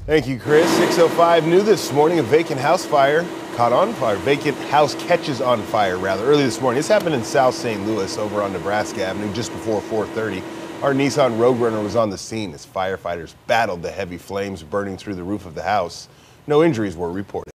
Thank you, Chris. 6:05 new this morning, a vacant house fire caught on fire. Vacant house catches on fire, rather, early this morning. This happened in South St. Louis over on Nebraska Avenue just before 4:30. Our Nissan Rogue Runner was on the scene as firefighters battled the heavy flames burning through the roof of the house. No injuries were reported.